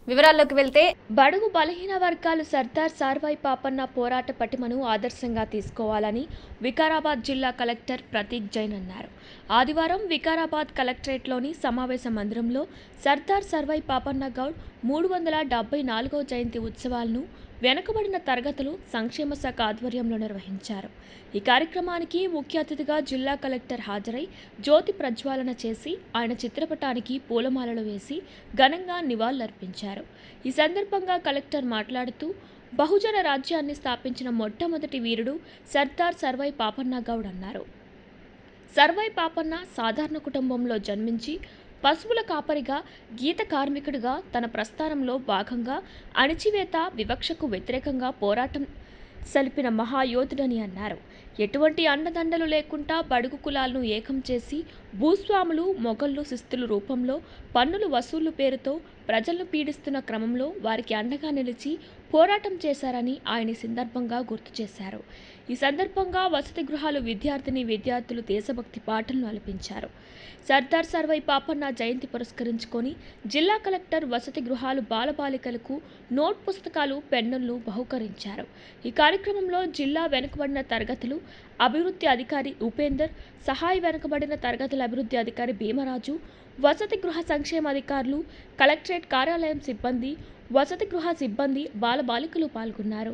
వివరాల్లోకి వెళ్తే బడుగు బలహీన వర్గాలు సర్దార్ సార్వాయి పాపన్న పోరాట పటిమను ఆదర్శంగా తీసుకోవాలని వికారాబాద్ జిల్లా కలెక్టర్ ప్రతీక్ జైన్ అన్నారు. ఆదివారం వికారాబాద్ కలెక్టరేట్లోని సమావేశ మందిరంలో సర్దార్ సర్వాయి పాపన్న గౌడ్ 374వ జయంతి ఉత్సవాలను వెనుకబడిన తరగతులు సంక్షేమ శాఖ ఆధ్వర్యంలో నిర్వహించారు. ఈ కార్యక్రమానికి ముఖ్య అతిథిగా జిల్లా కలెక్టర్ హాజరై జ్యోతి ప్రజ్వాలన చేసి ఆయన చిత్రపటానికి పూలమాలలు వేసి ఘనంగా నివాళులర్పించారు. ఈ సందర్భంగా కలెక్టర్ మాట్లాడుతూ బహుజన రాజ్యాన్ని స్థాపించిన మొట్టమొదటి వీరుడు సర్దార్ సర్వాయి పాపన్న గౌడ్ అన్నారు. సర్వాయి పాపన్న సాధారణ కుటుంబంలో జన్మించి పశువుల కాపరిగా, గీత కార్మికుడిగా తన ప్రస్థానంలో భాగంగా అణచివేత, వివక్షకు వ్యతిరేకంగా పోరాటం సలిపిన మహాయోధుడని అన్నారు. ఎటువంటి అండదండలు లేకుండా బడుగు కులాలను ఏకం చేసి భూస్వాములు, మొఘళ్ళు శిస్తుల రూపంలో పన్నుల వసూళ్లు పేరుతో ప్రజలను పీడిస్తున్న క్రమంలో వారికి అండగా నిలిచి పోరాటం చేశారని ఆయన సందర్భంగా గుర్తు చేశారు. ఈ సందర్భంగా వసతి గృహాలు విద్యార్థులు దేశభక్తి పాటలను ఆలపించారు. సర్దార్ సర్వాయి పాపన్న జయంతి పురస్కరించుకొని జిల్లా కలెక్టర్ వసతి గృహాలు బాలబాలికలకు నోట్ పుస్తకాలు, పెన్నులను బహుకరించారు. ఈ కార్యక్రమంలో జిల్లా వెనుకబడిన తరగతులు అభివృద్ధి అధికారి ఉపేందర్, సహాయ వెనుకబడిన తరగతుల అభివృద్ధి అధికారి భీమరాజు, వసతి గృహ సంక్షేమ అధికారులు, కలెక్టరేట్ కార్యాలయం సిబ్బంది, వసతి గృహ సిబ్బంది, బాలబాలికలు పాల్గొన్నారు.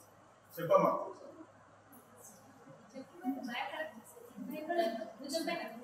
చెప్పమ్మా.